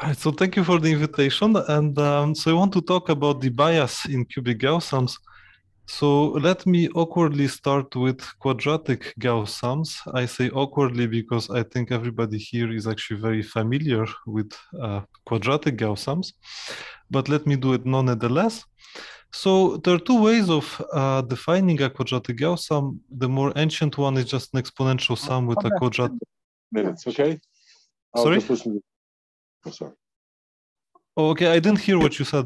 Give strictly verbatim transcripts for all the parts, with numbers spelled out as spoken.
Alright, so thank you for the invitation. And um, so I want to talk about the bias in cubic Gauss sums. So let me awkwardly start with quadratic Gauss sums. I say awkwardly because I think everybody here is actually very familiar with uh, quadratic Gauss sums, but let me do it nonetheless. So there are two ways of uh, defining a quadratic Gauss sum. The more ancient one is just an exponential sum with a quadratic. Minutes, okay? I'll Sorry? just listen. Oh, sorry. Oh, okay, I didn't hear what you said.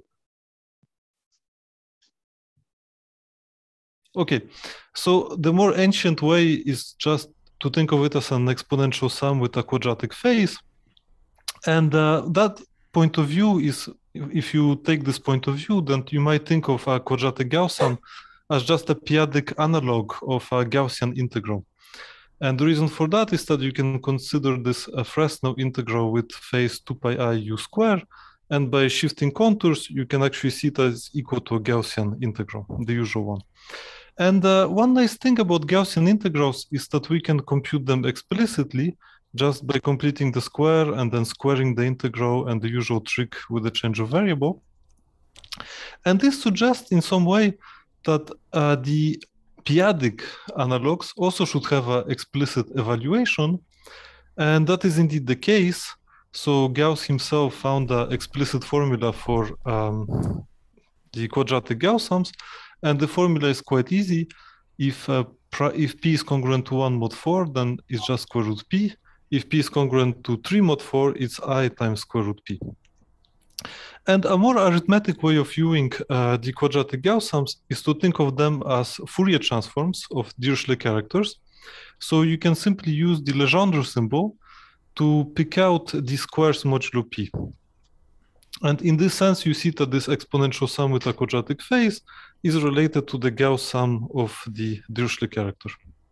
Okay, so the more ancient way is just to think of it as an exponential sum with a quadratic phase. And uh, that point of view is, if you take this point of view, then you might think of a quadratic Gauss sum as just a p-adic analog of a Gaussian integral. And the reason for that is that you can consider this a Fresnel integral with phase two pi I u square. And by shifting contours, you can actually see it as equal to a Gaussian integral, the usual one. And uh, one nice thing about Gaussian integrals is that we can compute them explicitly just by completing the square and then squaring the integral and the usual trick with the change of variable. And this suggests in some way that uh, the p-adic analogs also should have an explicit evaluation. And that is indeed the case. So Gauss himself found an explicit formula for um, the quadratic Gauss sums. And the formula is quite easy. If uh, if p is congruent to one mod four, then it's just square root p. If p is congruent to three mod four, it's I times square root p. And a more arithmetic way of viewing uh, the quadratic Gauss sums is to think of them as Fourier transforms of Dirichlet characters. So you can simply use the Legendre symbol to pick out the squares modulo p. And in this sense, you see that this exponential sum with a quadratic phase is related to the Gauss sum of the Dirichlet character.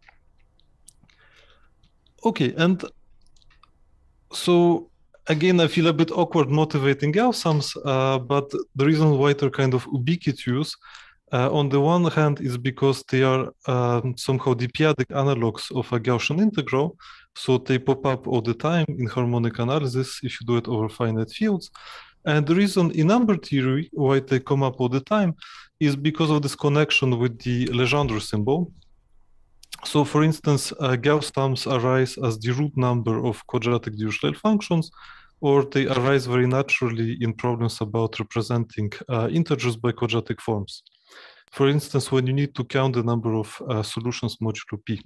Okay, and so again, I feel a bit awkward motivating Gauss sums, uh, but the reason why they're kind of ubiquitous, uh, on the one hand, is because they are um, somehow the p-adic analogs of a Gaussian integral, so they pop up all the time in harmonic analysis if you do it over finite fields. And the reason in number theory why they come up all the time is because of this connection with the Legendre symbol. So for instance, uh, Gauss sums arise as the root number of quadratic Dirichlet functions, or they arise very naturally in problems about representing uh, integers by quadratic forms. For instance, when you need to count the number of uh, solutions modulo p.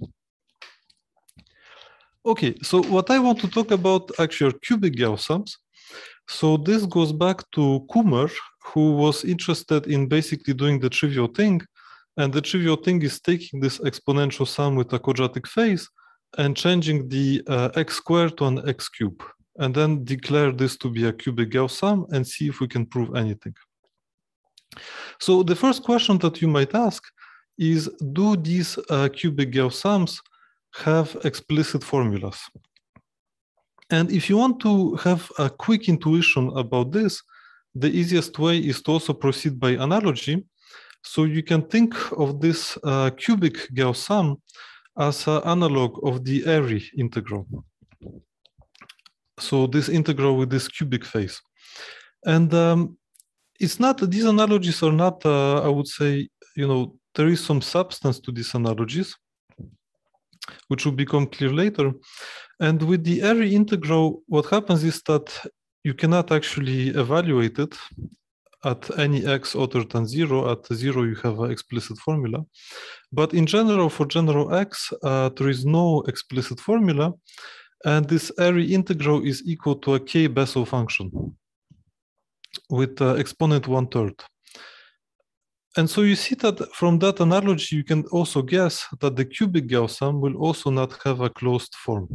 Okay, so what I want to talk about actually are cubic Gauss sums. So this goes back to Kummer, who was interested in basically doing the trivial thing. And the trivial thing is taking this exponential sum with a quadratic phase and changing the uh, x squared to an x cube, and then declare this to be a cubic Gauss sum and see if we can prove anything. So the first question that you might ask is, do these uh, cubic Gauss sums have explicit formulas? And if you want to have a quick intuition about this, the easiest way is to also proceed by analogy. So you can think of this uh, cubic Gauss sum as an analog of the Airy integral. So this integral with this cubic phase. And um, it's not, these analogies are not, uh, I would say, you know, there is some substance to these analogies, which will become clear later. And with the Airy integral, what happens is that you cannot actually evaluate it at any x other than zero. At zero, you have an explicit formula. But in general, for general x, uh, there is no explicit formula. And this Airy integral is equal to a k Bessel function with uh, exponent one third. And so you see that from that analogy, you can also guess that the cubic Gauss sum will also not have a closed form.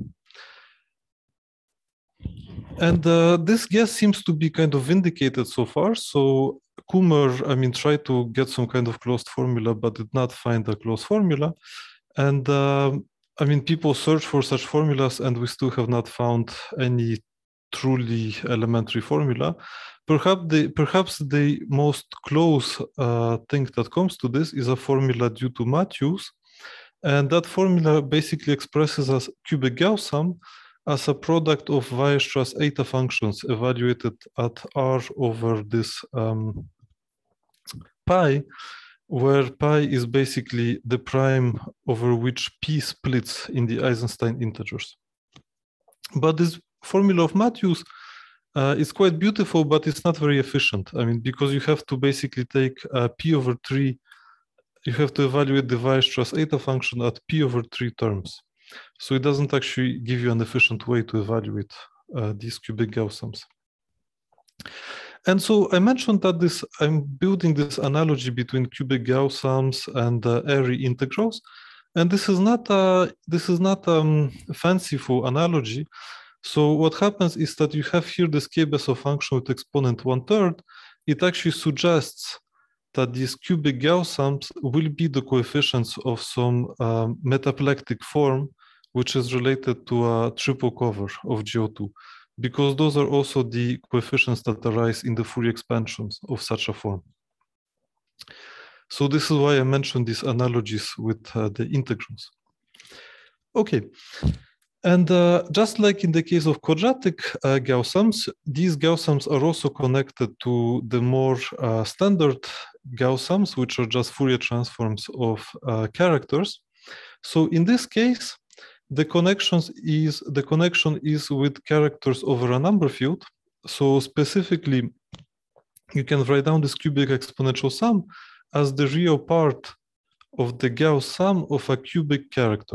And uh, this guess seems to be kind of vindicated so far. So Kummer, I mean, tried to get some kind of closed formula, but did not find a closed formula. And uh, I mean, people search for such formulas, and we still have not found any truly elementary formula. Perhaps the, perhaps the most close uh, thing that comes to this is a formula due to Matthews. And that formula basically expresses a cubic Gauss sum as a product of Weierstrass eta functions evaluated at R over this um, pi, where pi is basically the prime over which p splits in the Eisenstein integers. But this formula of Matthews uh, is quite beautiful, but it's not very efficient. I mean, because you have to basically take uh, p over three, you have to evaluate the Weierstrass eta function at p over three terms. So it doesn't actually give you an efficient way to evaluate uh, these cubic Gauss sums. And so I mentioned that this, I'm building this analogy between cubic Gauss sums and uh, Airy integrals. And this is not a, this is not um, a fanciful analogy. So what happens is that you have here this K-Bessel function with exponent one third. It actually suggests that these cubic Gauss sums will be the coefficients of some um, metaplectic form, which is related to a triple cover of G O two, because those are also the coefficients that arise in the Fourier expansions of such a form. So this is why I mentioned these analogies with uh, the integrals. Okay, and uh, just like in the case of quadratic uh, Gauss sums, these Gauss sums are also connected to the more uh, standard Gauss sums, which are just Fourier transforms of uh, characters. So in this case, the connections is the connection is with characters over a number field. So specifically, you can write down this cubic exponential sum as the real part of the Gauss sum of a cubic character.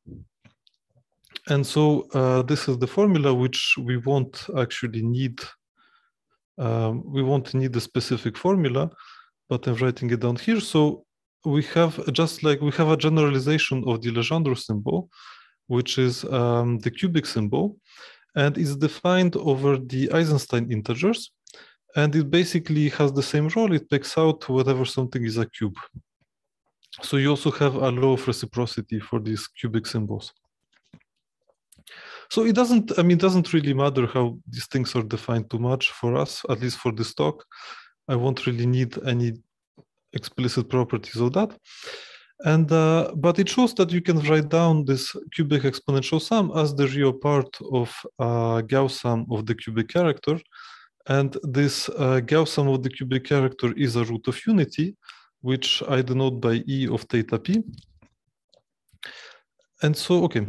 And so uh, this is the formula which we won't actually need. Um, we won't need the specific formula, but I'm writing it down here. So we have just like we have a generalization of the Legendre symbol, which is um, the cubic symbol, and is defined over the Eisenstein integers. And it basically has the same role. It takes out whatever something is a cube. So you also have a law of reciprocity for these cubic symbols. So it doesn't, I mean, it doesn't really matter how these things are defined too much for us, at least for this talk. I won't really need any explicit properties of that. And uh, but it shows that you can write down this cubic exponential sum as the real part of uh, Gauss sum of the cubic character. And this uh, Gauss sum of the cubic character is a root of unity, which I denote by E of theta p. And so, okay.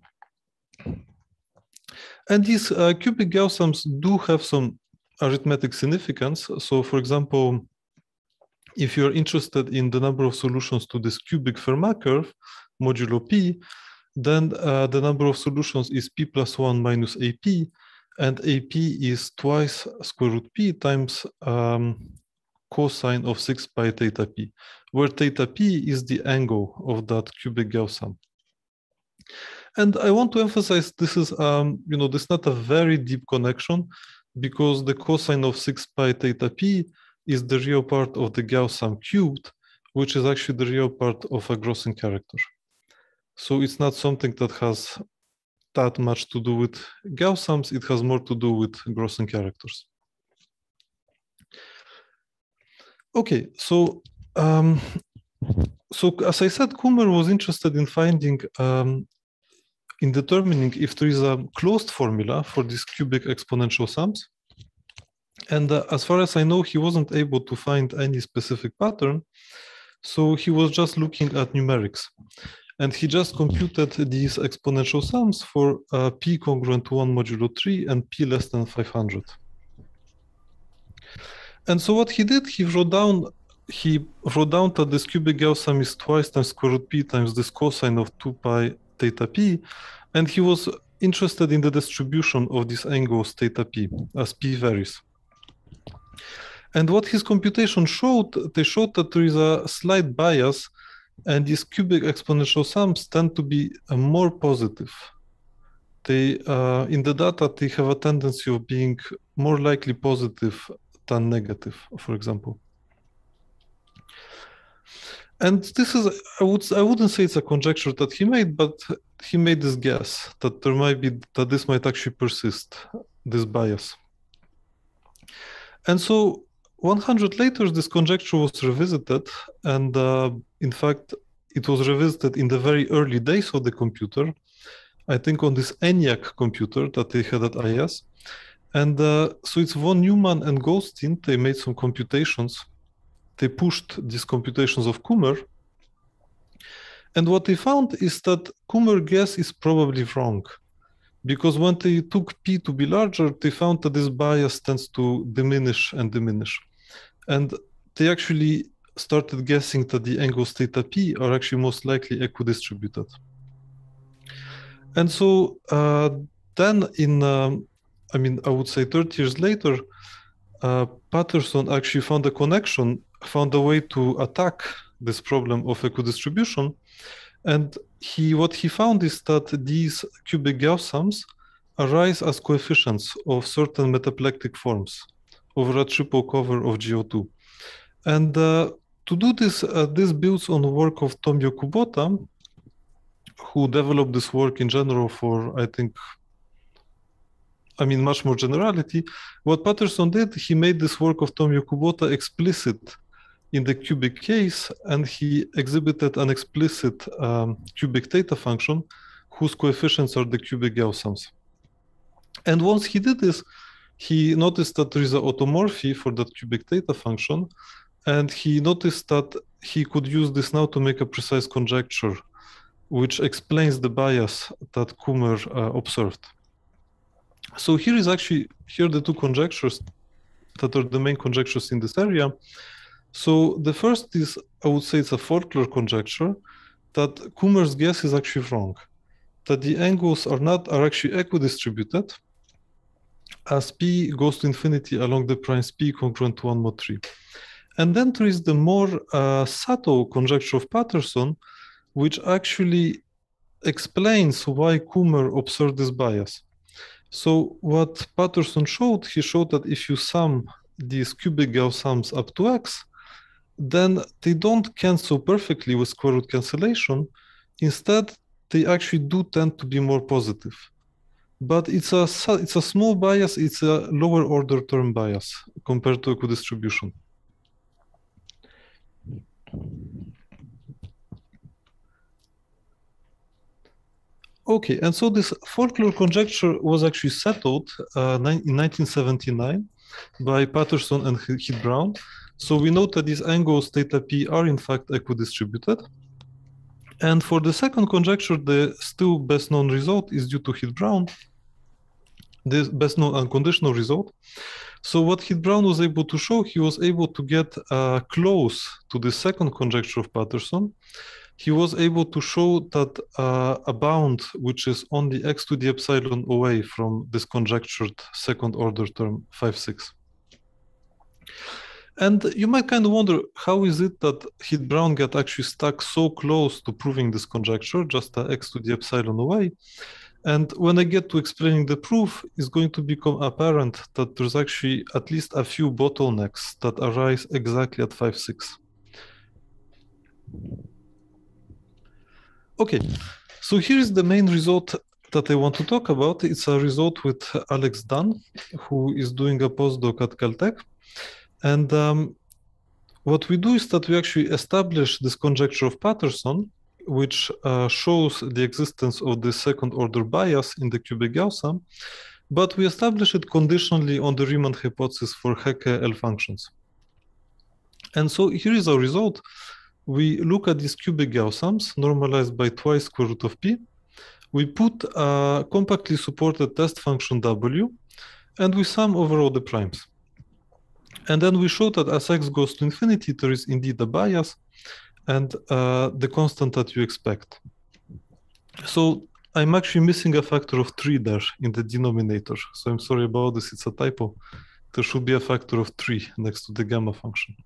And these uh, cubic Gauss sums do have some arithmetic significance. So for example, if you're interested in the number of solutions to this cubic Fermat curve, modulo p, then uh, the number of solutions is p plus one minus ap, and ap is twice square root p times um, cosine of six pi theta p, where theta p is the angle of that cubic Gauss sum. And I want to emphasize this is, um, you know, this is not a very deep connection, because the cosine of six pi theta p is the real part of the Gauss sum cubed, which is actually the real part of a grossing character. So it's not something that has that much to do with Gauss sums, it has more to do with grossing characters. Okay, so um, so as I said, Kummer was interested in finding, um, in determining if there is a closed formula for these cubic exponential sums. And uh, as far as I know, he wasn't able to find any specific pattern. So he was just looking at numerics. And he just computed these exponential sums for uh, p congruent to one modulo three and p less than five hundred. And so what he did, he wrote down, he wrote down that this cubic Gauss sum is twice times square root p times this cosine of two pi theta p. And he was interested in the distribution of these angles theta p as p varies. And what his computation showed, they showed that there is a slight bias, and these cubic exponential sums tend to be uh, more positive. They, uh, in the data, they have a tendency of being more likely positive than negative, for example. And this is, I would, I wouldn't say it's a conjecture that he made, but he made this guess that there might be, that this might actually persist, this bias. And so one hundred later, this conjecture was revisited, and uh, in fact, it was revisited in the very early days of the computer, I think on this ENIAC computer that they had at I S. And uh, so it's von Neumann and Goldstein, they made some computations. They pushed these computations of Kummer. And what they found is that Kummer guess is probably wrong. Because when they took P to be larger, they found that this bias tends to diminish and diminish. And they actually started guessing that the angles theta P are actually most likely equidistributed. And so uh, then in, um, I mean, I would say thirty years later, uh, Patterson actually found a connection, found a way to attack this problem of equidistribution. And he, what he found is that these cubic Gauss sums arise as coefficients of certain metaplectic forms over a triple cover of G O two. And uh, to do this, uh, this builds on the work of Tomio Kubota, who developed this work in general for, I think, I mean, much more generality. What Patterson did, he made this work of Tomio Kubota explicit in the cubic case, and he exhibited an explicit um, cubic theta function whose coefficients are the cubic Gauss sums. And once he did this, he noticed that there is an automorphy for that cubic theta function, and he noticed that he could use this now to make a precise conjecture, which explains the bias that Kummer uh, observed. So here is actually, here are the two conjectures that are the main conjectures in this area. So the first is, I would say it's a folklore conjecture, that Kummer's guess is actually wrong, that the angles are not, are actually equidistributed as P goes to infinity along the primes P congruent to one mod three. And then there is the more uh, subtle conjecture of Patterson, which actually explains why Kummer observed this bias. So what Patterson showed, he showed that if you sum these cubic Gauss sums up to X, then they don't cancel perfectly with square root cancellation. Instead, they actually do tend to be more positive. But it's a, it's a small bias, it's a lower order term bias compared to equidistribution. Okay, and so this folklore conjecture was actually settled uh, in nineteen seventy-nine by Patterson and Heath-Brown. So we note that these angles theta P are in fact equidistributed. And for the second conjecture, the still best known result is due to Heath-Brown, the best known unconditional result. So what Heath-Brown was able to show, he was able to get uh, close to the second conjecture of Patterson. He was able to show that uh, a bound which is only x to the epsilon away from this conjectured second order term five six. And you might kind of wonder, how is it that Heath-Brown got actually stuck so close to proving this conjecture, just a x to the epsilon away? And when I get to explaining the proof, it's going to become apparent that there's actually at least a few bottlenecks that arise exactly at five six. Okay, so here is the main result that I want to talk about. It's a result with Alex Dunn, who is doing a postdoc at Caltech. And um, what we do is that we actually establish this conjecture of Patterson, which uh, shows the existence of the second order bias in the cubic Gauss sum, but we establish it conditionally on the Riemann hypothesis for Hecke L functions. And so here is our result. We look at these cubic Gauss sums normalized by twice square root of P. We put a compactly supported test function W, and we sum over all the primes. And then we show that as x goes to infinity, there is indeed a bias and uh, the constant that you expect. So I'm actually missing a factor of three there in the denominator. So I'm sorry about this, it's a typo. There should be a factor of three next to the gamma function.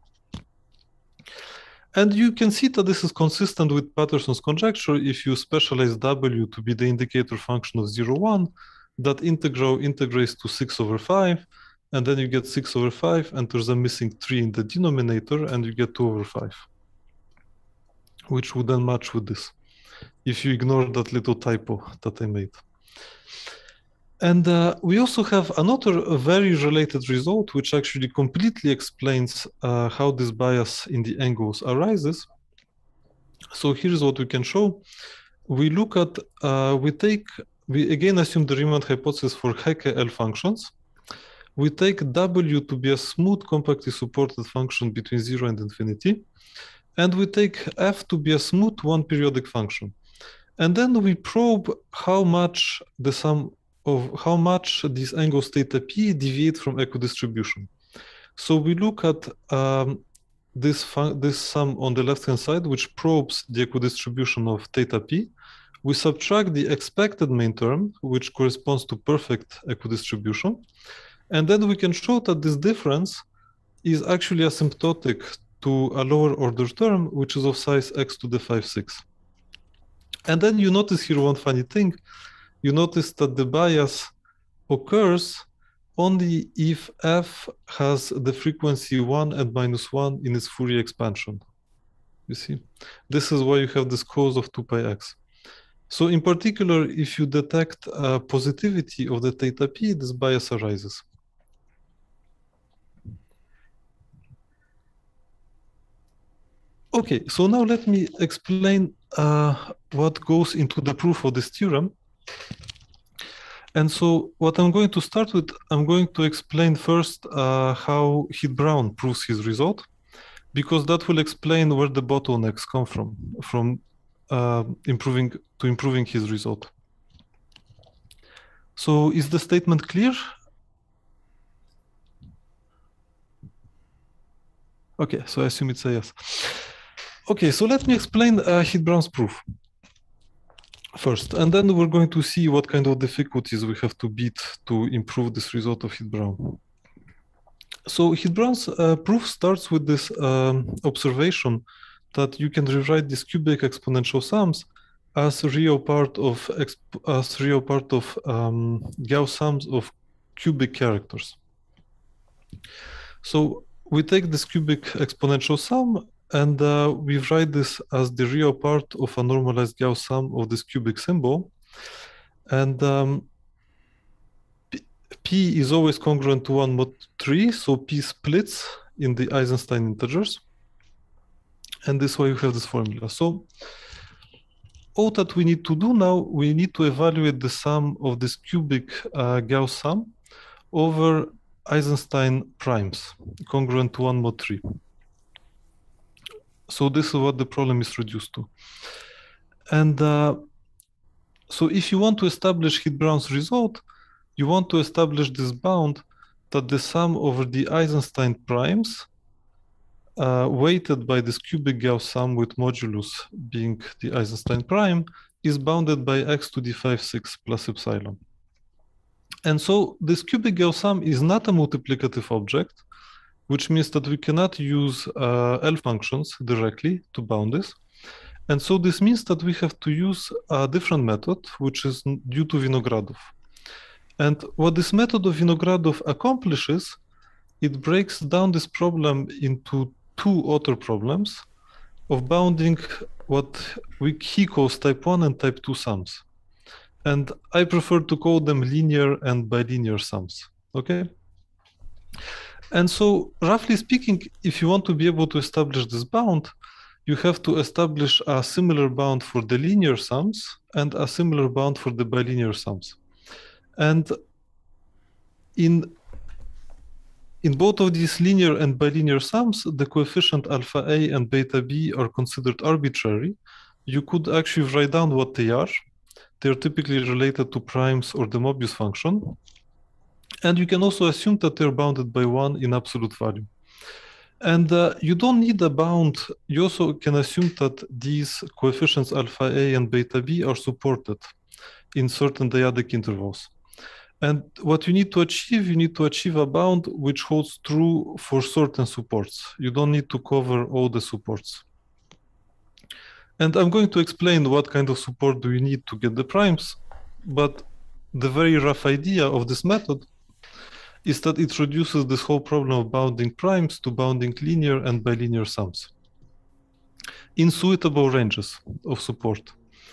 And you can see that this is consistent with Patterson's conjecture. If you specialize W to be the indicator function of zero, one, that integral integrates to six over five, and then you get six over five, and there's a missing three in the denominator, and you get two over five, which would then match with this, if you ignore that little typo that I made. And uh, we also have another very related result, which actually completely explains uh, how this bias in the angles arises. So here's what we can show. we look at, uh, we take, we again assume the Riemann hypothesis for Hecke L functions. We take W to be a smooth compactly supported function between zero and infinity. And we take F to be a smooth one periodic function. And then we probe how much the sum of how much these angles theta p deviate from equidistribution. So we look at um, this, this sum on the left-hand side, which probes the equidistribution of theta p. We subtract the expected main term, which corresponds to perfect equidistribution. And then we can show that this difference is actually asymptotic to a lower order term, which is of size x to the five six. And then you notice here one funny thing. You notice that the bias occurs only if f has the frequency one and minus one in its Fourier expansion. You see, this is why you have this cos of two pi x. So in particular, if you detect a positivity of the theta p, this bias arises. Okay, so now let me explain uh, what goes into the proof of this theorem. And so what I'm going to start with, I'm going to explain first uh, how Heath-Brown proves his result, because that will explain where the bottlenecks come from, from uh, improving to improving his result. So is the statement clear? Okay, so I assume it's a yes. Okay, so let me explain uh, Heath-Brown's proof first, and then we're going to see what kind of difficulties we have to beat to improve this result of Heath-Brown. So Heath-Brown's uh, proof starts with this um, observation that you can rewrite these cubic exponential sums as real part of as real part of um, Gauss sums of cubic characters. So we take this cubic exponential sum and uh, we write this as the real part of a normalized Gauss sum of this cubic symbol. And um, P, P is always congruent to one mod three, so P splits in the Eisenstein integers. And this way you have this formula. So all that we need to do now, we need to evaluate the sum of this cubic uh, Gauss sum over Eisenstein primes, congruent to one mod three. So this is what the problem is reduced to. And uh, so if you want to establish Heath-Brown's result, you want to establish this bound that the sum over the Eisenstein primes uh, weighted by this cubic Gauss sum with modulus being the Eisenstein prime is bounded by x to the five six plus epsilon. And so this cubic Gauss sum is not a multiplicative object, which means that we cannot use uh, L functions directly to bound this. And so this means that we have to use a different method, which is due to Vinogradov. And what this method of Vinogradov accomplishes, it breaks down this problem into two other problems of bounding what we, he calls type one and type two sums. And I prefer to call them linear and bilinear sums, okay? And so, roughly speaking, if you want to be able to establish this bound, you have to establish a similar bound for the linear sums and a similar bound for the bilinear sums. And in, in both of these linear and bilinear sums, the coefficient alpha A and beta B are considered arbitrary. You could actually write down what they are. They're typically related to primes or the Mobius function. And you can also assume that they're bounded by one in absolute value. And uh, you don't need a bound. You also can assume that these coefficients alpha A and beta B are supported in certain dyadic intervals. And what you need to achieve, you need to achieve a bound which holds true for certain supports. You don't need to cover all the supports. And I'm going to explain what kind of support do you need to get the primes, but the very rough idea of this method is that it reduces this whole problem of bounding primes to bounding linear and bilinear sums in suitable ranges of support.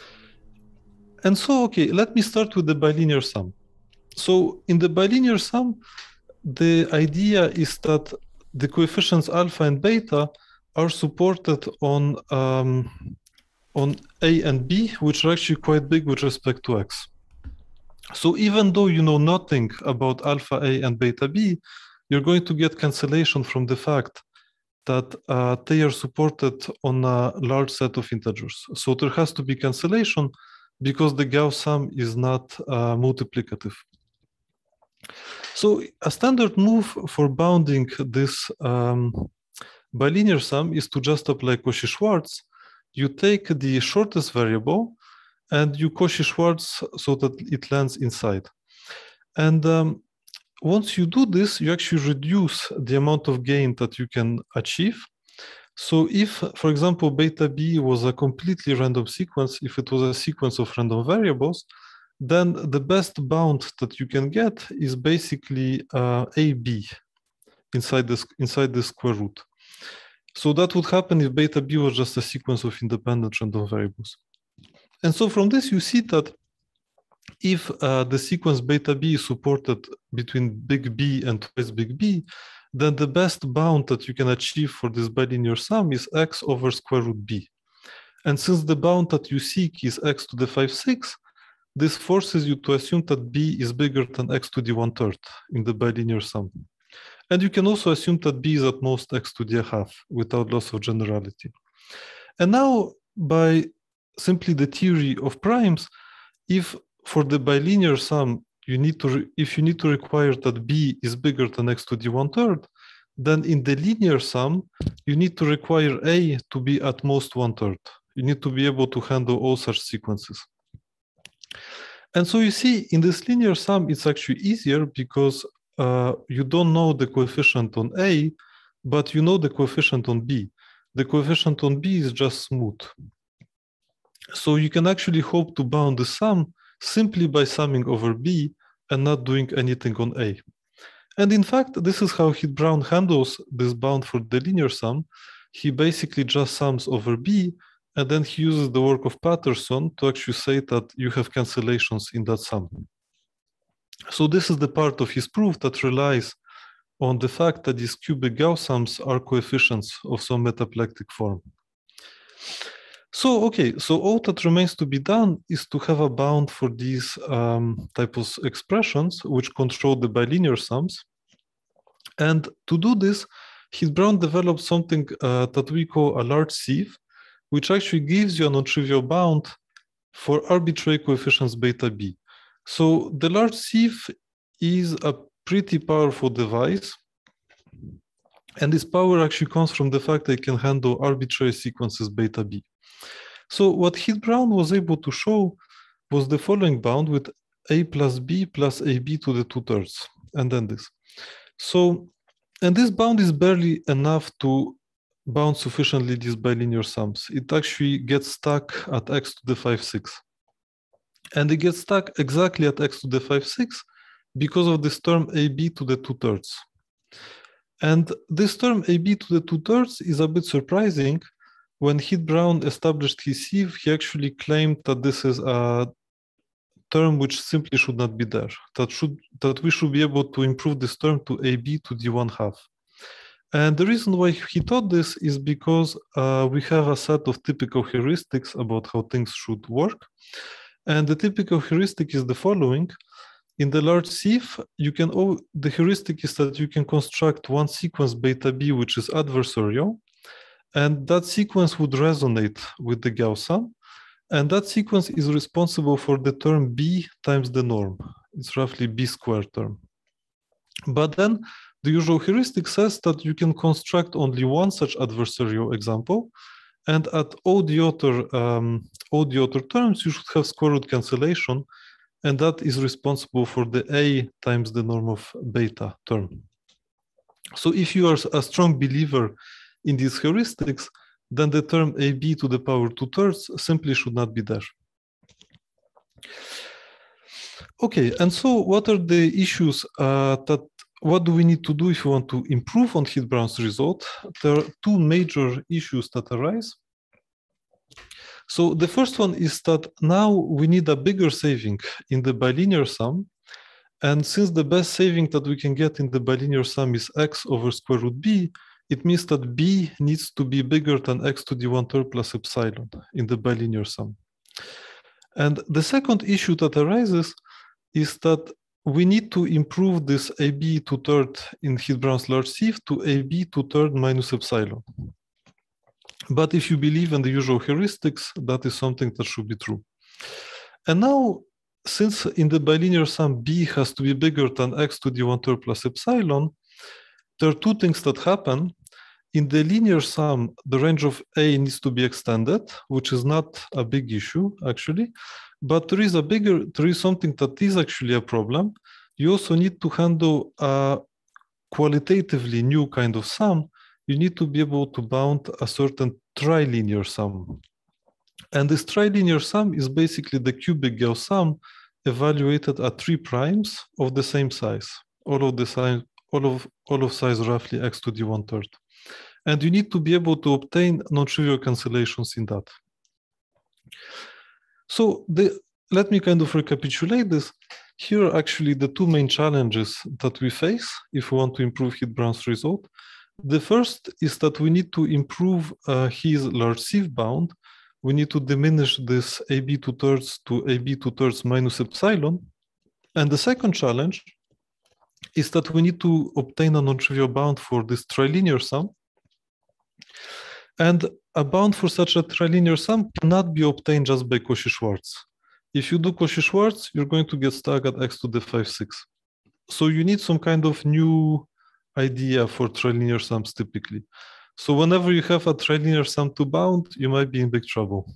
And so, okay, let me start with the bilinear sum. So in the bilinear sum, the idea is that the coefficients alpha and beta are supported on, um, on A and B, which are actually quite big with respect to X. So even though you know nothing about alpha A and beta B, you're going to get cancellation from the fact that uh, they are supported on a large set of integers. So there has to be cancellation because the Gauss sum is not uh, multiplicative. So a standard move for bounding this um, bilinear sum is to just apply Cauchy-Schwarz. You take the shortest variable and you Cauchy-Schwarz so that it lands inside. And um, once you do this, you actually reduce the amount of gain that you can achieve. So if, for example, beta B was a completely random sequence, if it was a sequence of random variables, then the best bound that you can get is basically uh, A B inside this, inside the square root. So that would happen if beta B was just a sequence of independent random variables. And so from this, you see that if uh, the sequence beta B is supported between big B and twice big B, then the best bound that you can achieve for this bilinear sum is x over square root B. And since the bound that you seek is x to the five sixths, this forces you to assume that B is bigger than x to the one third in the bilinear sum. And you can also assume that B is at most x to the half without loss of generality. And now, by simply the theory of primes, if for the bilinear sum, you need to, if you need to require that B is bigger than x to the one third, then in the linear sum, you need to require A to be at most one third. You need to be able to handle all such sequences. And so you see, in this linear sum, it's actually easier because uh, you don't know the coefficient on A, but you know the coefficient on B. The coefficient on B is just smooth. So you can actually hope to bound the sum simply by summing over B and not doing anything on A. And in fact, this is how Heath-Brown handles this bound for the linear sum. He basically just sums over B, and then he uses the work of Patterson to actually say that you have cancellations in that sum. So this is the part of his proof that relies on the fact that these cubic Gauss sums are coefficients of some metaplectic form. So, okay, so all that remains to be done is to have a bound for these um, type of expressions which control the bilinear sums. And to do this, Heath-Brown developed something uh, that we call a large sieve, which actually gives you a non-trivial bound for arbitrary coefficients beta B. So the large sieve is a pretty powerful device. And this power actually comes from the fact that it can handle arbitrary sequences beta B. So what Heath-Brown was able to show was the following bound with A plus B plus A B to the two thirds, and then this. So, and this bound is barely enough to bound sufficiently these bilinear sums. It actually gets stuck at x to the five sixths. And it gets stuck exactly at x to the five sixths because of this term A B to the two thirds. And this term A B to the two thirds is a bit surprising. When Heath-Brown established his sieve, he actually claimed that this is a term which simply should not be there, that, should, that we should be able to improve this term to A B to the one half. And the reason why he thought this is because uh, we have a set of typical heuristics about how things should work. And the typical heuristic is the following. In the large sieve, you can, oh, the heuristic is that you can construct one sequence beta B, which is adversarial. And that sequence would resonate with the Gauss sum. And that sequence is responsible for the term B times the norm. It's roughly B squared term. But then the usual heuristic says that you can construct only one such adversarial example. And at all the other, um, all the other terms, you should have square root cancellation. And that is responsible for the A times the norm of beta term. So if you are a strong believer in these heuristics, then the term A B to the power two thirds simply should not be there. Okay, and so what are the issues uh, that, what do we need to do if we want to improve on Heath-Brown's result? There are two major issues that arise. So the first one is that now we need a bigger saving in the bilinear sum. And since the best saving that we can get in the bilinear sum is x over square root b, it means that B needs to be bigger than x to the one third plus epsilon in the bilinear sum. And the second issue that arises is that we need to improve this A B two third in Hilbran's large sieve to A B two third minus epsilon. But if you believe in the usual heuristics, that is something that should be true. And now, since in the bilinear sum B has to be bigger than x to the one third plus epsilon, there are two things that happen. In the linear sum, the range of A needs to be extended, which is not a big issue, actually. But there is a bigger, there is something that is actually a problem. You also need to handle a qualitatively new kind of sum. You need to be able to bound a certain trilinear sum. And this trilinear sum is basically the cubic Gauss sum evaluated at three primes of the same size, all of the size, all of all of size roughly x to the one third. And you need to be able to obtain non-trivial cancellations in that. So the, let me kind of recapitulate this. Here are actually the two main challenges that we face if we want to improve Hilbran's result. The first is that we need to improve uh, his large sieve bound. We need to diminish this A B two thirds to A B two thirds minus epsilon. And the second challenge is that we need to obtain a non-trivial bound for this trilinear sum. And a bound for such a trilinear sum cannot be obtained just by Cauchy-Schwarz. If you do Cauchy-Schwarz, you're going to get stuck at x to the five six. So you need some kind of new idea for trilinear sums typically. So whenever you have a trilinear sum to bound, you might be in big trouble.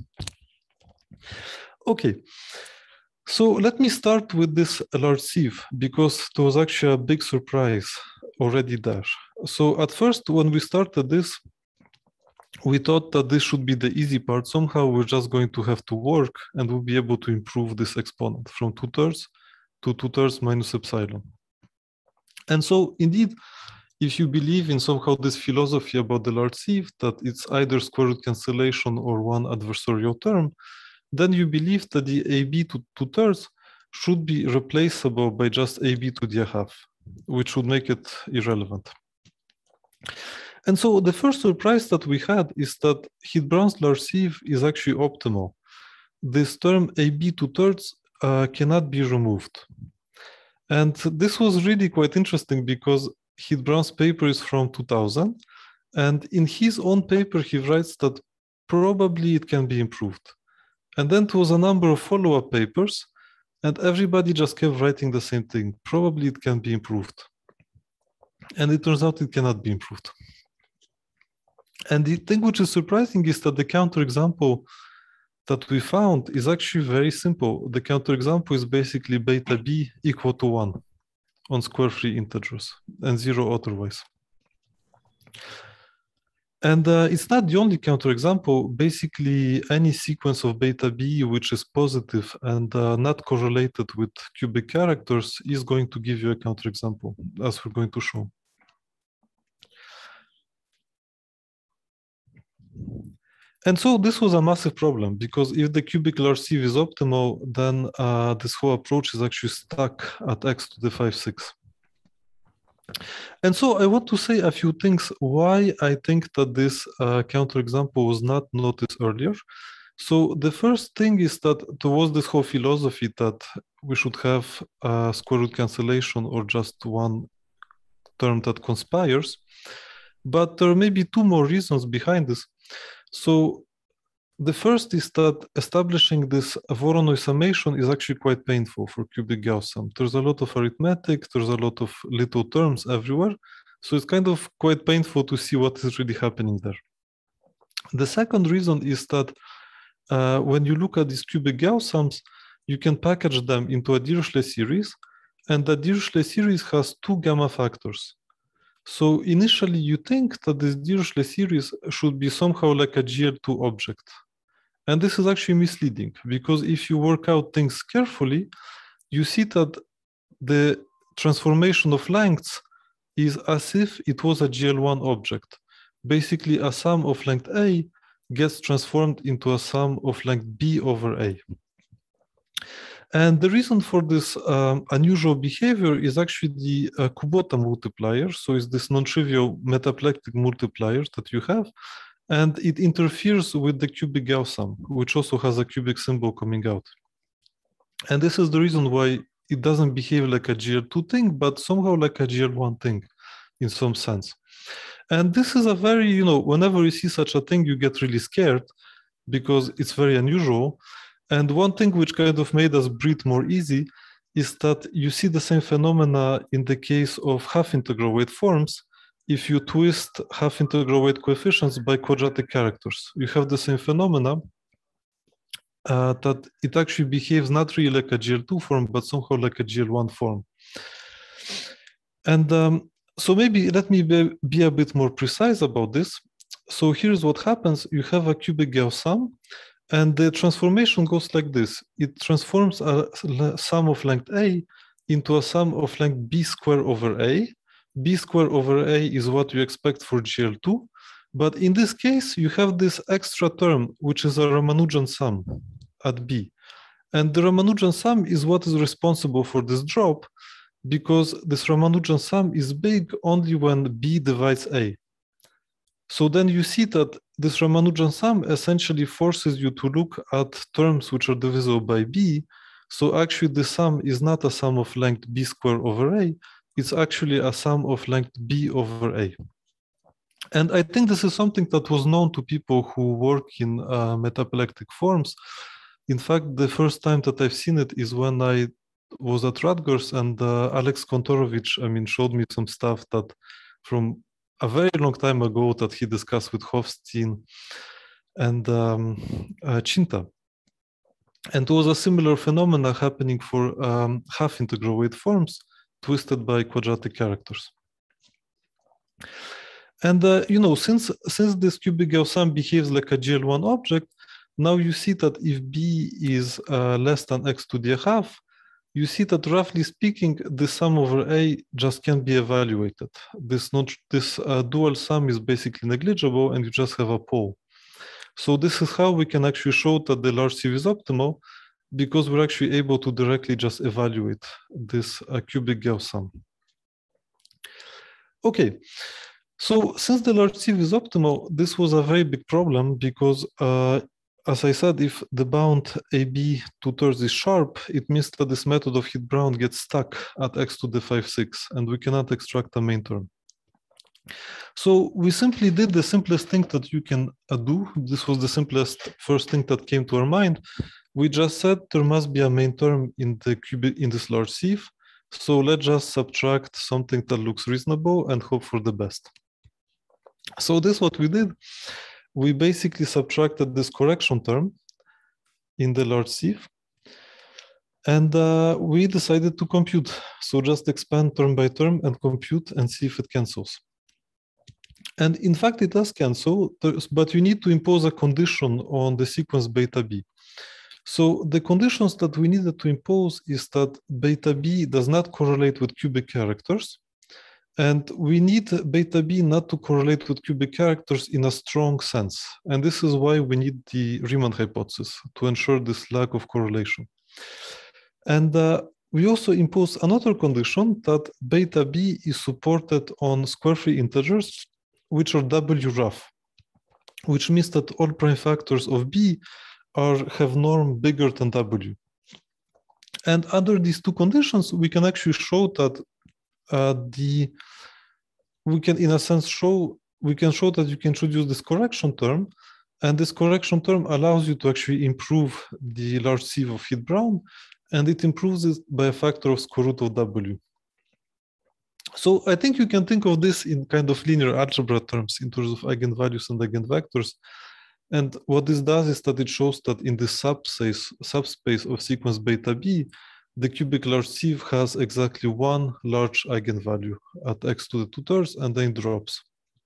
Okay, so let me start with this large sieve because there was actually a big surprise already there. So at first, when we started this, we thought that this should be the easy part. Somehow we're just going to have to work and we'll be able to improve this exponent from two thirds to two thirds minus epsilon. And so indeed, if you believe in somehow this philosophy about the large sieve, that it's either square root cancellation or one adversarial term, then you believe that the A B to two thirds should be replaceable by just A B to the half, which would make it irrelevant. And so the first surprise that we had is that Hilbran's large sieve is actually optimal. This term A B two thirds uh, cannot be removed. And this was really quite interesting because Hilbran's paper is from two thousand. And in his own paper, he writes that probably it can be improved. And then there was a number of follow-up papers, and everybody just kept writing the same thing. Probably it can be improved. And it turns out it cannot be improved. And the thing which is surprising is that the counterexample that we found is actually very simple. The counterexample is basically beta b equal to one on square-free integers and zero otherwise. And uh, it's not the only counterexample. Basically, any sequence of beta b which is positive and uh, not correlated with cubic characters is going to give you a counterexample, as we're going to show. And so this was a massive problem because if the cubic large sieve is optimal, then uh, this whole approach is actually stuck at x to the five six. And so I want to say a few things why I think that this uh, counterexample was not noticed earlier. So the first thing is that there was this whole philosophy that we should have a square root cancellation or just one term that conspires. But there may be two more reasons behind this. So the first is that establishing this Voronoi summation is actually quite painful for cubic Gauss sum. There's a lot of arithmetic, there's a lot of little terms everywhere. So it's kind of quite painful to see what is really happening there. The second reason is that uh, when you look at these cubic Gauss sums, you can package them into a Dirichlet series, and the Dirichlet series has two gamma factors. So initially you think that this Dirichlet series should be somehow like a G L two object. And this is actually misleading because if you work out things carefully, you see that the transformation of lengths is as if it was a G L one object. Basically a sum of length A gets transformed into a sum of length B over A. And the reason for this um, unusual behavior is actually the uh, Kubota multiplier. So it's this non-trivial metaplectic multiplier that you have, and it interferes with the cubic Gauss sum, which also has a cubic symbol coming out. And this is the reason why it doesn't behave like a G L two thing, but somehow like a G L one thing in some sense. And this is a very, you know, whenever you see such a thing, you get really scared because it's very unusual. And one thing which kind of made us breathe more easy is that you see the same phenomena in the case of half-integral weight forms. If you twist half-integral weight coefficients by quadratic characters, you have the same phenomena uh, that it actually behaves not really like a G L two form, but somehow like a G L one form. And um, so maybe let me be, be a bit more precise about this. So here's what happens. You have a cubic Gauss sum, and the transformation goes like this. It transforms a sum of length A into a sum of length B squared over A. B squared over A is what you expect for G L two. But in this case, you have this extra term, which is a Ramanujan sum at B. And the Ramanujan sum is what is responsible for this drop, because this Ramanujan sum is big only when B divides A. So then you see that this Ramanujan sum essentially forces you to look at terms which are divisible by B. So actually the sum is not a sum of length B squared over A, it's actually a sum of length B over A. And I think this is something that was known to people who work in uh, metaplectic forms. In fact, the first time that I've seen it is when I was at Rutgers, and uh, Alex Kontorovich, I mean, showed me some stuff that from a very long time ago that he discussed with Hofstein and um, uh, Chinta. And there was a similar phenomena happening for um, half-integral weight forms twisted by quadratic characters. And, uh, you know, since, since this cubic Gauss sum behaves like a G L one object, now you see that if B is uh, less than x to the half, you see that roughly speaking, the sum over A just can't be evaluated. This, not, this uh, dual sum is basically negligible, and you just have a pole. So this is how we can actually show that the large sieve is optimal, because we're actually able to directly just evaluate this uh, cubic Gauss sum. Okay, so since the large sieve is optimal, this was a very big problem, because uh, as I said, if the bound A B two-thirds is sharp, it means that this method of Heath-Brown gets stuck at x to the five six, and we cannot extract a main term. So we simply did the simplest thing that you can uh, do. This was the simplest first thing that came to our mind. We just said there must be a main term in the cubic in this large sieve. So let's just subtract something that looks reasonable and hope for the best. So this is what we did. We basically subtracted this correction term in the large sieve, and uh, we decided to compute. So just expand term by term and compute and see if it cancels. And in fact, it does cancel, but you need to impose a condition on the sequence beta B. So the conditions that we needed to impose is that beta B does not correlate with cubic characters. And we need beta B not to correlate with cubic characters in a strong sense. And this is why we need the Riemann hypothesis to ensure this lack of correlation. And uh, we also impose another condition that beta B is supported on square-free integers, which are W rough, which means that all prime factors of B are have norm bigger than W. And under these two conditions, we can actually show that Uh, the we can in a sense show we can show that you can introduce this correction term, and this correction term allows you to actually improve the large sieve of Heath-Brown, and it improves it by a factor of square root of W. So I think you can think of this in kind of linear algebra terms in terms of eigenvalues and eigenvectors. And what this does is that it shows that in the subspace subspace of sequence beta B, the cubic large sieve has exactly one large eigenvalue at x to the two-thirds, and then drops.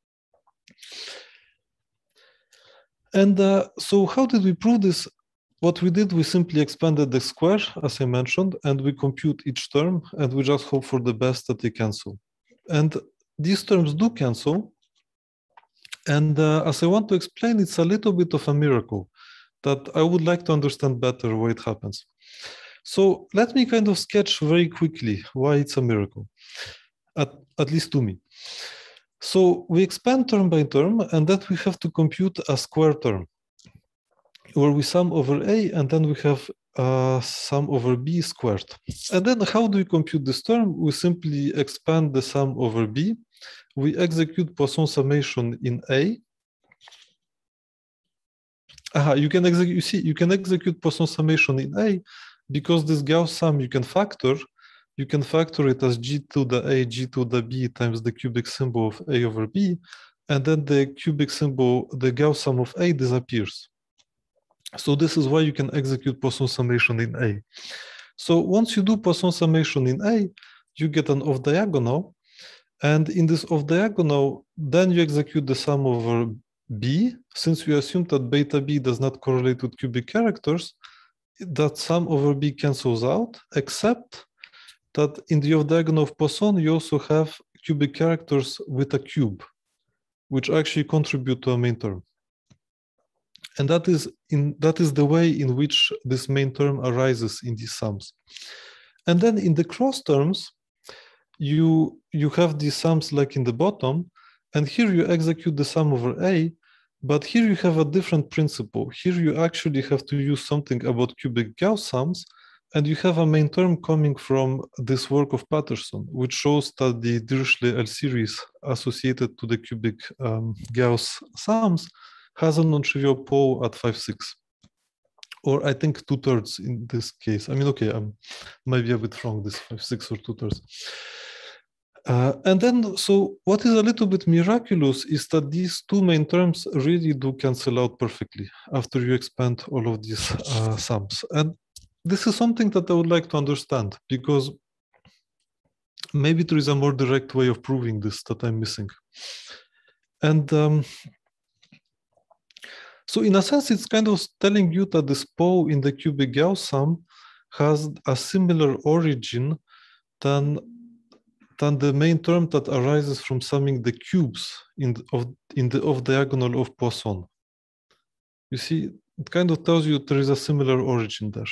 And uh, so how did we prove this? What we did, we simply expanded the square, as I mentioned, and we compute each term, and we just hope for the best that they cancel. And these terms do cancel. And uh, as I want to explain, it's a little bit of a miracle that I would like to understand better why it happens. So let me kind of sketch very quickly why it's a miracle, at, at least to me. So we expand term by term, and then we have to compute a square term, where we sum over A, and then we have uh, sum over B squared. And then how do we compute this term? We simply expand the sum over B. We execute Poisson summation in A. Aha, you can execute, you see, you can execute Poisson summation in A because this Gauss sum you can factor. You can factor it as G to the A, G to the B times the cubic symbol of A over B, and then the cubic symbol, the Gauss sum of A disappears. So this is why you can execute Poisson summation in A. So once you do Poisson summation in A, you get an off diagonal, and in this off diagonal, then you execute the sum over B. Since we assume that beta B does not correlate with cubic characters, that sum over B cancels out, except that in the off diagonal of Poisson, you also have cubic characters with a cube, which actually contribute to a main term. And that is in that is the way in which this main term arises in these sums. And then in the cross terms, you you have these sums like in the bottom, and here you execute the sum over A, but here you have a different principle. Here you actually have to use something about cubic Gauss sums, and you have a main term coming from this work of Patterson, which shows that the Dirichlet L series associated to the cubic um, Gauss sums has a non-trivial pole at five six, or I think two thirds in this case. I mean, okay, I might be a bit wrong, this five six or two thirds. Uh, and then, so what is a little bit miraculous is that these two main terms really do cancel out perfectly after you expand all of these uh, sums. And this is something that I would like to understand, because maybe there is a more direct way of proving this that I'm missing. And um, so in a sense, it's kind of telling you that this pole in the cubic Gauss sum has a similar origin than, than the main term that arises from summing the cubes in the, of, in the off diagonal of Poisson. You see, it kind of tells you there is a similar origin there.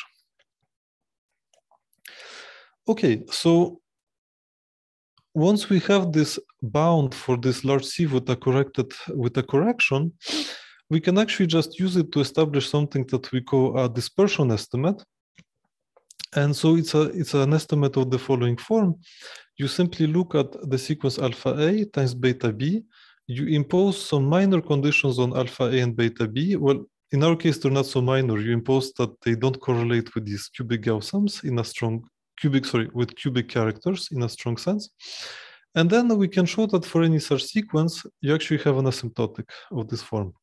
Okay, so once we have this bound for this large C with a corrected with a correction, we can actually just use it to establish something that we call a dispersion estimate. And so it's a it's an estimate of the following form. You simply look at the sequence alpha A times beta B. You impose some minor conditions on alpha A and beta B. Well, in our case, they're not so minor. You impose that they don't correlate with these cubic Gauss sums in a strong cubic, sorry, with cubic characters in a strong sense. And then we can show that for any such sequence, you actually have an asymptotic of this form.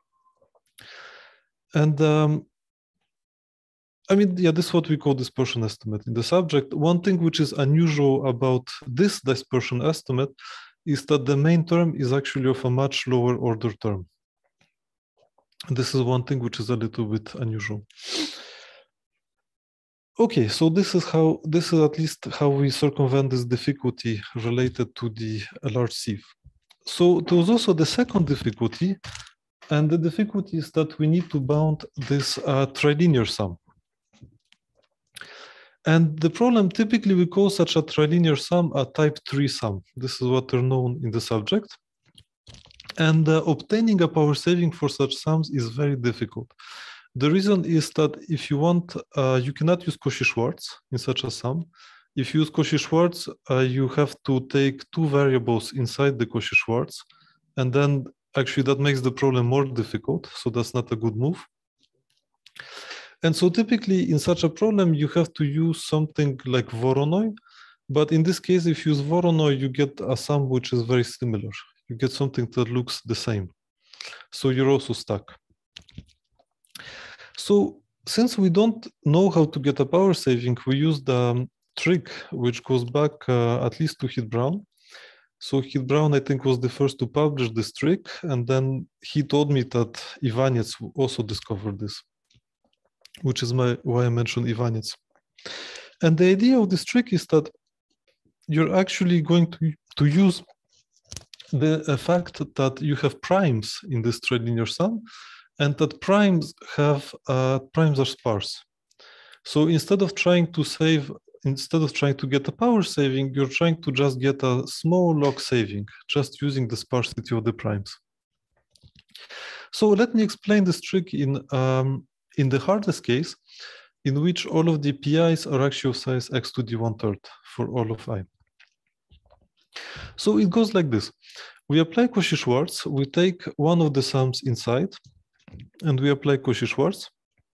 And um, I mean, yeah, this is what we call dispersion estimate in the subject. One thing which is unusual about this dispersion estimate is that the main term is actually of a much lower order term. And this is one thing which is a little bit unusual. Okay, so this is how, this is at least how we circumvent this difficulty related to the large sieve. So there was also the second difficulty, and the difficulty is that we need to bound this uh, trilinear sum. And the problem, typically we call such a trilinear sum a type three sum. This is what are known in the subject. And uh, obtaining a power saving for such sums is very difficult. The reason is that if you want, uh, you cannot use Cauchy-Schwarz in such a sum. If you use Cauchy-Schwarz, uh, you have to take two variables inside the Cauchy-Schwarz, and then actually that makes the problem more difficult, so that's not a good move. And so typically in such a problem, you have to use something like Voronoi, but in this case, if you use Voronoi, you get a sum which is very similar. You get something that looks the same. So you're also stuck. So since we don't know how to get a power saving, we use the um, trick which goes back uh, at least to Heath-Brown. So Heath-Brown, I think, was the first to publish this trick, and then he told me that Ivanets also discovered this, which is my, why I mentioned Ivanets. And the idea of this trick is that you're actually going to, to use the fact that you have primes in this trilinear sum, and that primes have uh, primes are sparse. So instead of trying to save, instead of trying to get a power saving, you're trying to just get a small log saving, just using the sparsity of the primes. So let me explain this trick in, um, in the hardest case, in which all of the P Is are actually of size x to the one-third for all of I. So it goes like this. We apply Cauchy-Schwarz, we take one of the sums inside, and we apply Cauchy-Schwarz.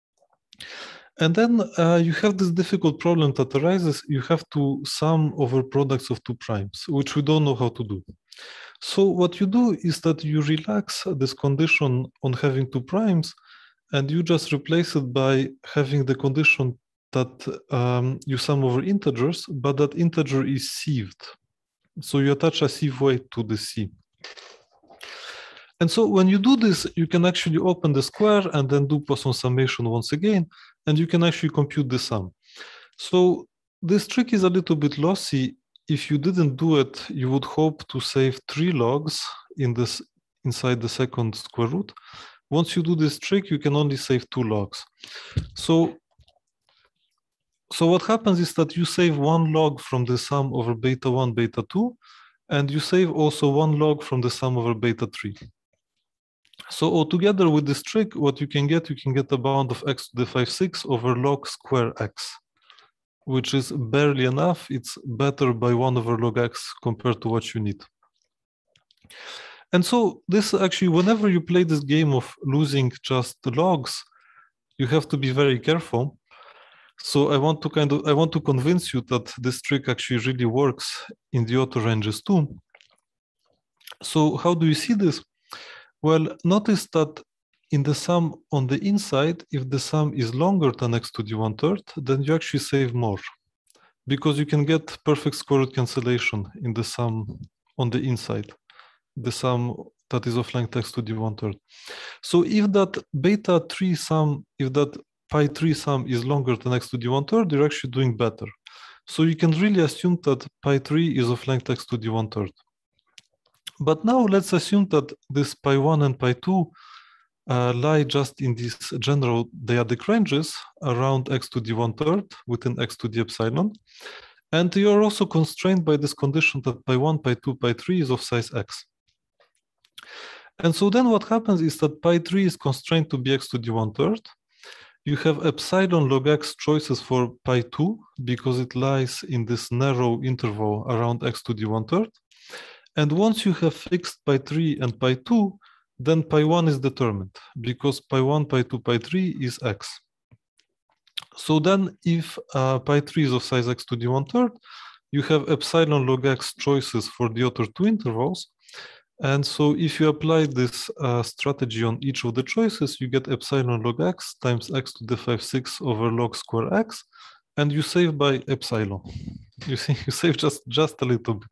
And then uh, you have this difficult problem that arises. You have to sum over products of two primes, which we don't know how to do. So what you do is that you relax this condition on having two primes, and you just replace it by having the condition that um, you sum over integers, but that integer is sieved. So you attach a sieve weight to the C. And so when you do this, you can actually open the square and then do Poisson summation once again, and you can actually compute the sum. So this trick is a little bit lossy. If you didn't do it, you would hope to save three logs in this inside the second square root. Once you do this trick, you can only save two logs. So, so what happens is that you save one log from the sum over beta one, beta two, and you save also one log from the sum over beta three. So altogether with this trick, what you can get, you can get a bound of x to the five six over log square x, which is barely enough. It's better by one over log x compared to what you need. And so this actually, whenever you play this game of losing just the logs, you have to be very careful. So I want to kind of, I want to convince you that this trick actually really works in the auto ranges too. So how do you see this? Well, notice that in the sum on the inside, if the sum is longer than x to the one-third, then you actually save more, because you can get perfect square root cancellation in the sum on the inside, the sum that is of length x to the one-third. So if that beta three sum, if that pi three sum is longer than x to the one-third, you're actually doing better. So you can really assume that pi three is of length x to the one-third. But now let's assume that this pi one and pi two uh, lie just in these general dyadic ranges around x to the one-third within x to the epsilon. And you are also constrained by this condition that pi one, pi two, pi three is of size x. And so then what happens is that pi three is constrained to be x to the one-third. You have epsilon log x choices for pi two because it lies in this narrow interval around x to the one-third. And once you have fixed pi three and pi two, then pi one is determined because pi one, pi two, pi three is x. So then if uh, pi three is of size x to the one-third, you have epsilon log x choices for the other two intervals. And so if you apply this uh, strategy on each of the choices, you get epsilon log x times x to the five six over log square x, and you save by epsilon. You see, you save just, just a little bit.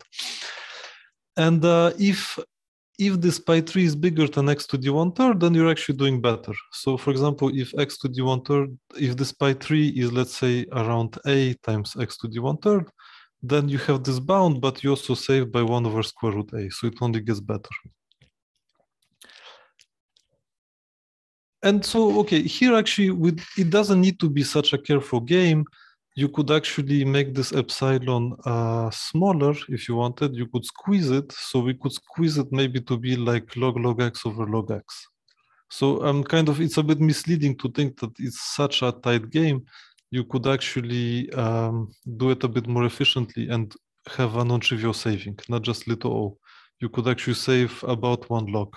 And uh, if if this pi three is bigger than x to the one-third, then you're actually doing better. So for example, if x to the one-third, if this pi three is, let's say, around a times x to the one-third, then you have this bound, but you also save by one over square root a, so it only gets better. And so, okay, here actually, with, it doesn't need to be such a careful game. You could actually make this epsilon uh, smaller if you wanted. You could squeeze it. So we could squeeze it maybe to be like log log x over log x. So I'm um, kind of, it's a bit misleading to think that it's such a tight game. You could actually um, do it a bit more efficiently and have a non-trivial saving, not just little o. You could actually save about one log.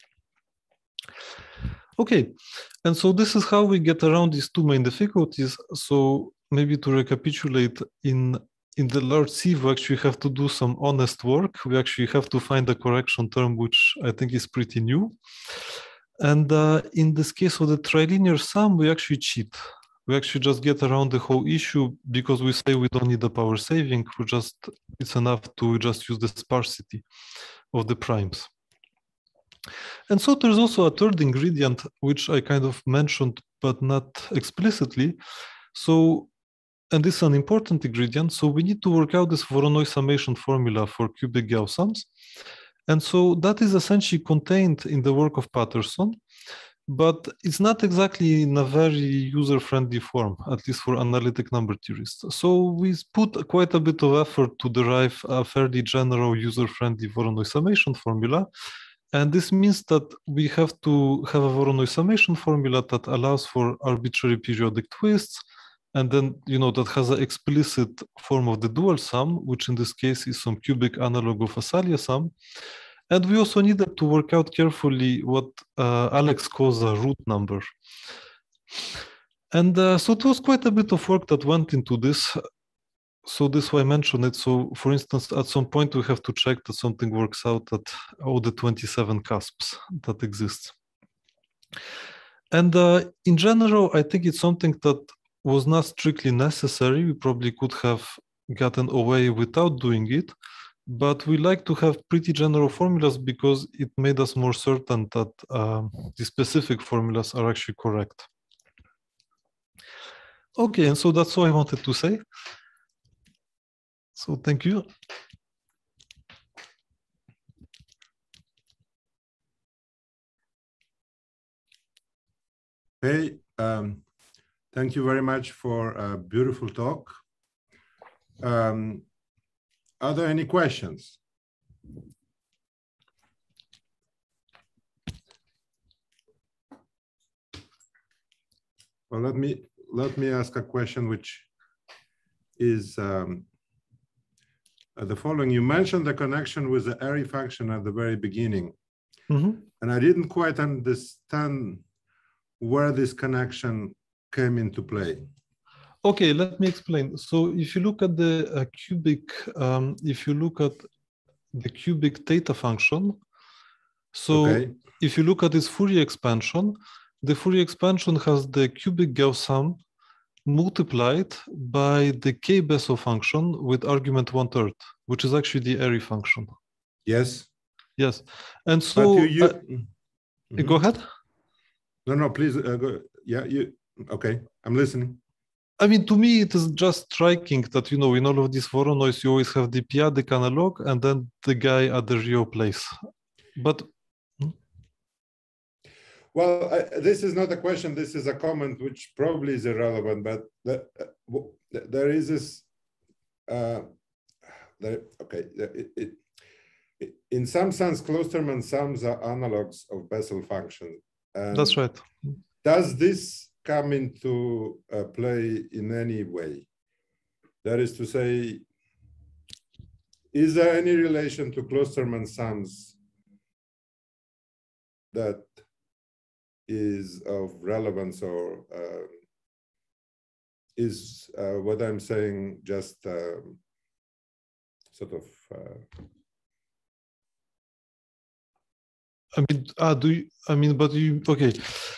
Okay, and so this is how we get around these two main difficulties. So maybe to recapitulate, in in the large sieve, we actually have to do some honest work. We actually have to find a correction term, which I think is pretty new. And uh, in this case of the trilinear sum, we actually cheat. We actually just get around the whole issue because we say we don't need the power saving. We just, it's enough to just use the sparsity of the primes. And so there's also a third ingredient, which I kind of mentioned, but not explicitly. So, and this is an important ingredient. So we need to work out this Voronoi summation formula for cubic Gauss sums. And so that is essentially contained in the work of Patterson. but it's not exactly in a very user-friendly form, at least for analytic number theorists. So we put quite a bit of effort to derive a fairly general user-friendly Voronoi summation formula. And this means that we have to have a Voronoi summation formula that allows for arbitrary periodic twists, and then, you know, that has an explicit form of the dual sum, which in this case is some cubic analog of a Salya sum. And we also needed to work out carefully what uh, Alex calls a root number. And uh, so it was quite a bit of work that went into this. So this is why I mentioned it. So for instance, at some point we have to check that something works out at all the twenty-seven cusps that exist. And uh, in general, I think it's something that was not strictly necessary. We probably could have gotten away without doing it. But we like to have pretty general formulas because it made us more certain that uh, the specific formulas are actually correct. Okay, and so that's all I wanted to say. So thank you. Hey, um, thank you very much for a beautiful talk. Um, Are there any questions? Well, let me let me ask a question, which is um, uh, the following. You mentioned the connection with the Airy function at the very beginning, Mm-hmm. and I didn't quite understand where this connection came into play. Okay, let me explain. So if you look at the uh, cubic, um, if you look at the cubic theta function, so Okay. if you look at its Fourier expansion, the Fourier expansion has the cubic Gauss sum multiplied by the k Bessel function with argument one third, which is actually the Airy function. Yes. Yes, and so But you, you uh, mm-hmm. Go ahead. No, no, please uh, go. Yeah, you. Okay, I'm listening. I mean, to me, it is just striking that, you know, in all of these Voronois, you always have the p-adic analog and then the guy at the real place. But hmm? Well, I, this is not a question. This is a comment which probably is irrelevant. But the, uh, there is this. Uh, there, okay, it, it, it, in some sense, Klosterman sums are analogs of Bessel functions. That's right. Does this come into uh, play in any way? That is to say, is there any relation to Klosterman sums that is of relevance, or uh, is uh, what I'm saying just uh, sort of? Uh... I mean, ah, do you? I mean, but you okay?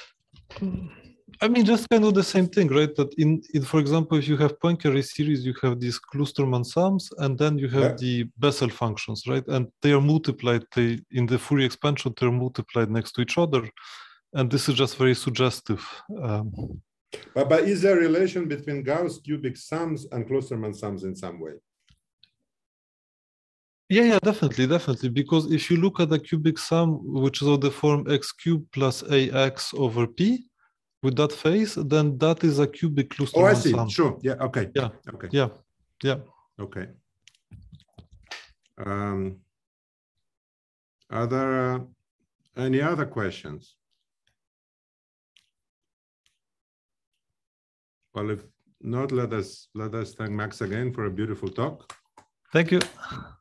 I mean, just kind of the same thing, right? That in, in for example, if you have Poincaré series, you have these Klosterman sums, and then you have yeah. the Bessel functions, right? And they are multiplied. They in the Fourier expansion, they're multiplied next to each other, and this is just very suggestive. Um, but, but is there a relation between Gauss cubic sums and Klosterman sums in some way? Yeah, yeah, definitely, definitely. Because if you look at the cubic sum, which is of the form x cubed plus ax over p, with that phase, then that is a cubic Klosterman sum. Oh, I see. Sum. Sure. Yeah. Okay. Yeah. Okay. Yeah. Yeah. Okay. Um, are there uh, any other questions? Well, if not, let us let us thank Max again for a beautiful talk. Thank you.